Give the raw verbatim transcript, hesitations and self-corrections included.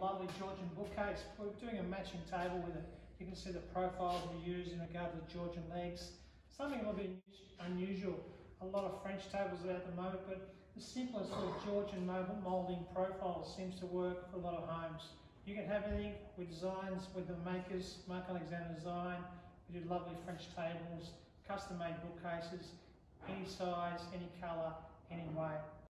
lovely Georgian bookcase. We're doing a matching table with it. You can see the profiles we use in regard to the Georgian legs. Something a little bit unusual. A lot of French tables are out at the moment, but the simplest sort of Georgian moulding profiles seems to work for a lot of homes. You can have anything with designs with the makers, Mark Alexander Design. We do lovely French tables, custom made bookcases, any size, any colour, any way.